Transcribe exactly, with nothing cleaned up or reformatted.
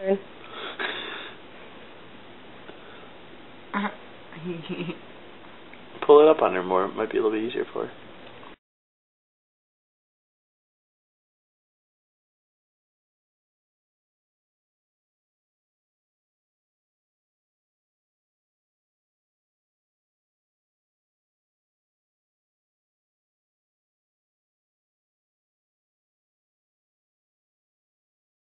Pull it up on her more. It might be a little bit easier for her.